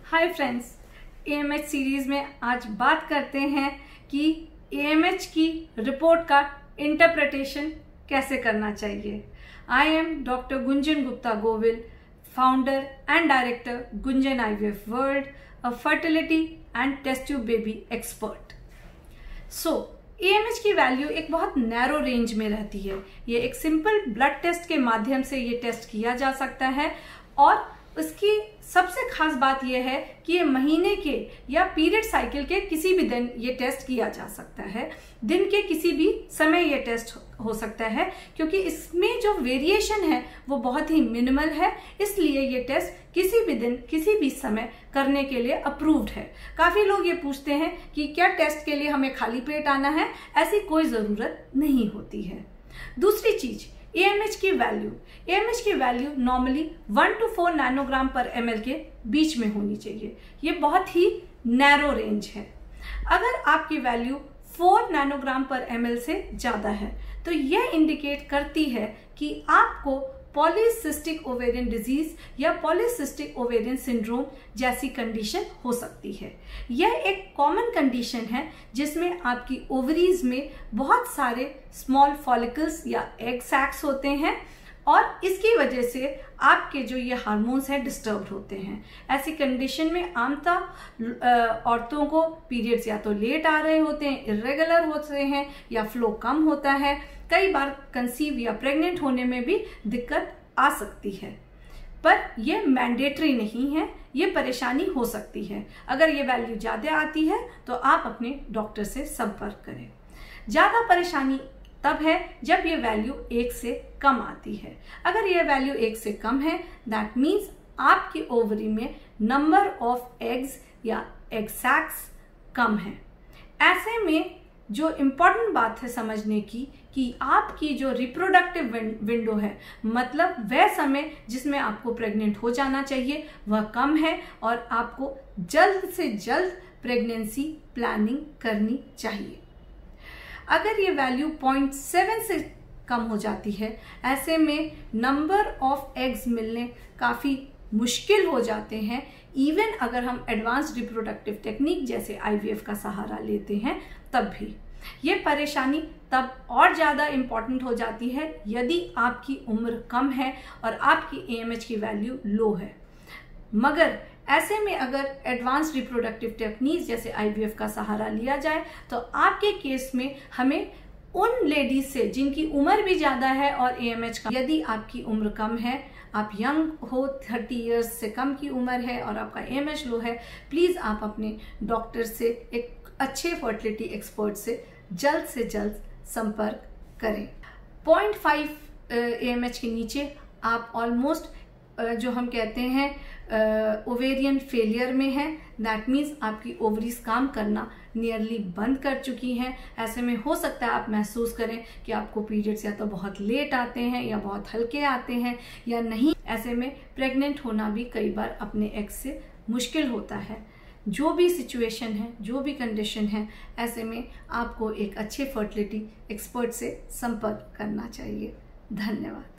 Hi friends, AMH series में आज बात करते हैं कि एएमएच की रिपोर्ट का इंटरप्रिटेशन कैसे करना चाहिए। I am doctor Gunjan Gupta Govil, founder and director Gunjan IVF world, a fertility and test tube baby expert. AMH की वैल्यू एक बहुत नैरो रेंज में रहती है। ये एक सिंपल ब्लड टेस्ट के माध्यम से ये टेस्ट किया जा सकता है और उसकी सबसे खास बात यह है कि ये महीने के या पीरियड साइकिल के किसी भी दिन ये टेस्ट किया जा सकता है। दिन के किसी भी समय ये टेस्ट हो सकता है, क्योंकि इसमें जो वेरिएशन है वो बहुत ही मिनिमल है। इसलिए ये टेस्ट किसी भी दिन किसी भी समय करने के लिए अप्रूव्ड है। काफी लोग ये पूछते हैं कि क्या टेस्ट के लिए हमें खाली पेट आना है? ऐसी कोई जरूरत नहीं होती है। दूसरी चीज, एएमएच की वैल्यू नॉर्मली 1 to 4 नैनोग्राम पर ml के बीच में होनी चाहिए। ये बहुत ही नैरो रेंज है। अगर आपकी वैल्यू 4 नैनोग्राम पर ml से ज्यादा है तो यह इंडिकेट करती है कि आपको पॉलीसिस्टिक ओवेरियन डिजीज या पॉलीसिस्टिक ओवेरियन सिंड्रोम जैसी कंडीशन हो सकती है। यह एक कॉमन कंडीशन है जिसमें आपकी ओवरीज में बहुत सारे स्मॉल फॉलिकल्स या एग सैक्स होते हैं और इसकी वजह से आपके जो ये हार्मोन्स हैं डिस्टर्ब होते हैं। ऐसी कंडीशन में आमतौर औरतों को पीरियड्स या तो लेट आ रहे होते हैं, इर्रेगुलर होते हैं या फ्लो कम होता है। कई बार कंसीव या प्रेग्नेंट होने में भी दिक्कत आ सकती है, पर यह मैंडेटरी नहीं है, ये परेशानी हो सकती है। अगर ये वैल्यू ज़्यादा आती है तो आप अपने डॉक्टर से संपर्क करें। ज़्यादा परेशानी तब है जब ये वैल्यू 1 से कम आती है। अगर ये वैल्यू 1 से कम है, दैट मीन्स आपकी ओवरी में नंबर ऑफ एग्स या एग सैक्स कम है। ऐसे में जो इम्पॉर्टेंट बात है समझने की कि आपकी जो रिप्रोडक्टिव विंडो है, मतलब वह समय जिसमें आपको प्रेग्नेंट हो जाना चाहिए, वह कम है और आपको जल्द से जल्द प्रेगनेंसी प्लानिंग करनी चाहिए। अगर ये वैल्यू 0.7 से कम हो जाती है, ऐसे में नंबर ऑफ एग्स मिलने काफ़ी मुश्किल हो जाते हैं। इवन अगर हम एडवांस्ड रिप्रोडक्टिव टेक्निक जैसे आईवीएफ का सहारा लेते हैं तब भी ये परेशानी तब और ज़्यादा इम्पॉर्टेंट हो जाती है यदि आपकी उम्र कम है और आपकी एएमएच की वैल्यू लो है। मगर ऐसे में अगर एडवांस रिप्रोडक्टिव टेक्निक जैसे आईवीएफ का सहारा लिया जाए तो आपके केस में हमें उन लेडीज से जिनकी उम्र भी ज़्यादा है और एएमएच का, यदि आपकी उम्र कम है, आप यंग हो, 30 इयर्स से कम की उम्र है और आपका एएमएच लो है, प्लीज़ आप अपने डॉक्टर से, एक अच्छे फर्टिलिटी एक्सपर्ट से जल्द संपर्क करें। 0.5 एएमएच के नीचे आप ऑलमोस्ट जो हम कहते हैं ओवेरियन फेलियर में है। दैट मीन्स आपकी ओवरीज काम करना नियरली बंद कर चुकी हैं। ऐसे में हो सकता है आप महसूस करें कि आपको पीरियड्स या तो बहुत लेट आते हैं या बहुत हल्के आते हैं या नहीं। ऐसे में प्रेग्नेंट होना भी कई बार अपने एक्स से मुश्किल होता है। जो भी सिचुएशन है, जो भी कंडीशन है, ऐसे में आपको एक अच्छे फर्टिलिटी एक्सपर्ट से संपर्क करना चाहिए। धन्यवाद।